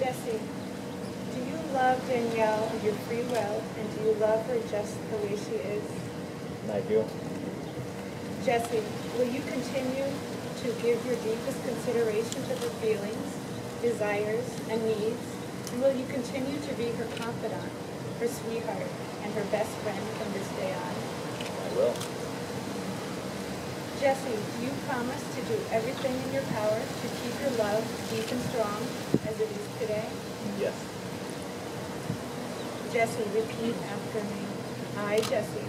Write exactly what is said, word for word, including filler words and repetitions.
Jesse, do you love Danielle of your free will, and do you love her just the way she is? I do. Jesse, will you continue to give your deepest consideration to her feelings, desires, and needs? And will you continue to be her confidant, her sweetheart, and her best friend from this day on? I will. Jesse, do you promise to do everything in your power to keep your love deep and strong as it is today? Yes. Jesse, repeat after me. I, Jesse,